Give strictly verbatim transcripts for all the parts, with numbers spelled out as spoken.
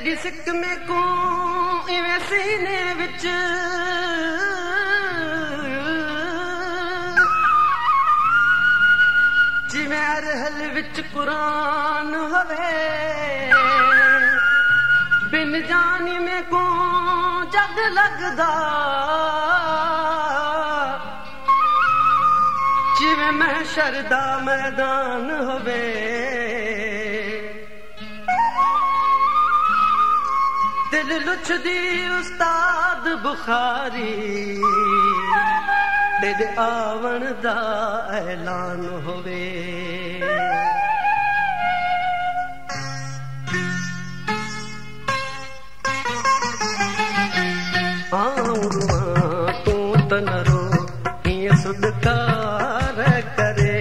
एडी सिक में को इवें सीने विच जिवें अरहल विच कुरान होवे बिन जानी में को जग लगदा जिवें महशर दा मैदान होवे दिल लुचदी उस्ताद बुखारी तेरे आवन दा ऐलान होवे आऊं तू तनरो हिय सुदकार करे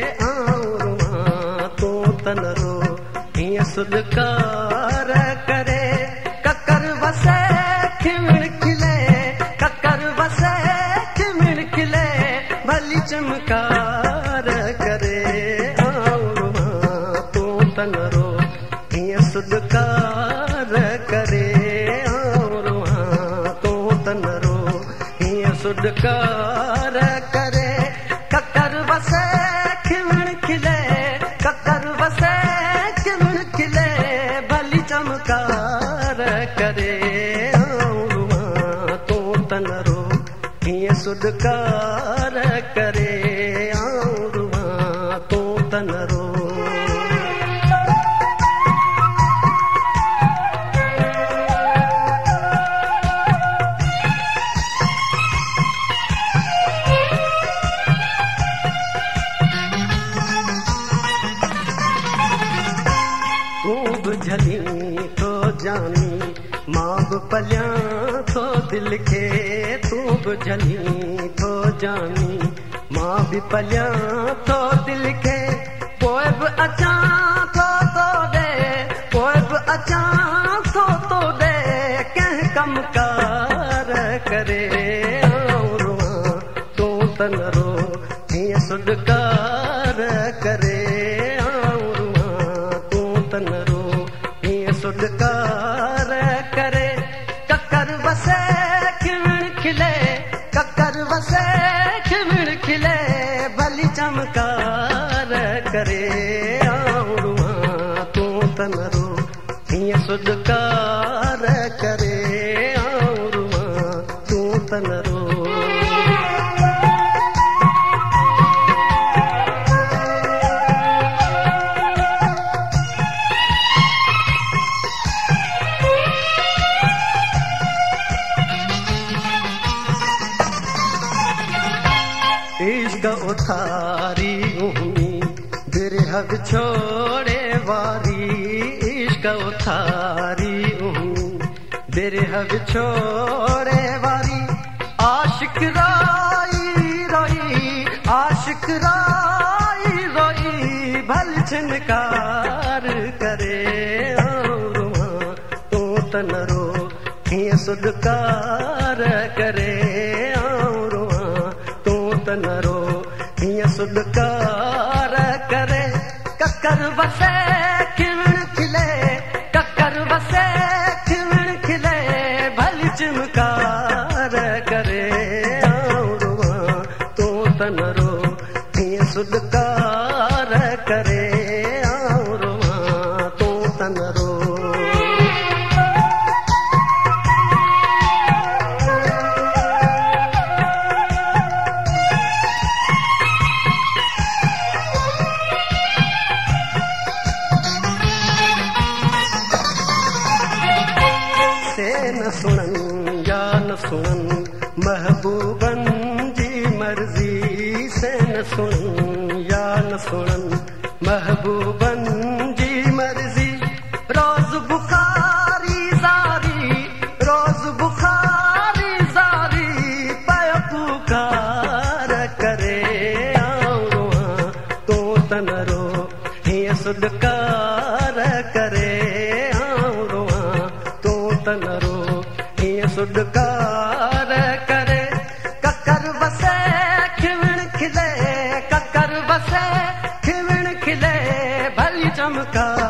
आऊं तू तनरो हिय सुदकार करे ककर वसे खिमण खिले ककर वसे खिमण खिले भली चमकार करे आऊं तू तनरो हिय सुदकार करे तनरो हिय सुदकार करे ककर वसे खिमण खिले ककर वसे खिमण खिले भली चमकार करे तू तनरो हिय सुदकार करे तू तनरो झली तो जानी मां बि पलिया तो दिल खे तू बि झली तो जानी मां बि पलिया तो दिल खे पोइ बि अचां थो तो ॾे पोइ बि अचां थो तो ॾे कंहिं कमकार करे तू तनरो हीअं सुडकार करे तू तनरो सुडकार करे ककर वसे खिमण खिले ककर वसे खिमण खिले भली चमकार करे तू तनरो हिय सुडकार करे तू तनरो इश्क उथारी उहमी बिरह बिछोड़े वारी इश्क उथारी उहमी बिरह बिछोड़े वारी आशिक रोई रोई आशिक रोई रोई भल झनकार करे तू तनरो हिय सुडकार करे तनरो हिय सुडकार करे ककर वसे खिमण खिले ककर वसे खिमण खिले भली चमकार करे तू तनरो हिय सुडकार करे तू तनरो न सुनन या न सुनन महबूबन जी मर्जी से न सुनन या न सुनन महबूबन जी मर्जी रोज बुखारी जारी रोज बुखारी जारी पय पुकार करे तू तनरो हिय सुडकार करे तू तनरो सुडकार करे ककर वसे खिमण खिले ककर वसे खिमण खिले भली चमकार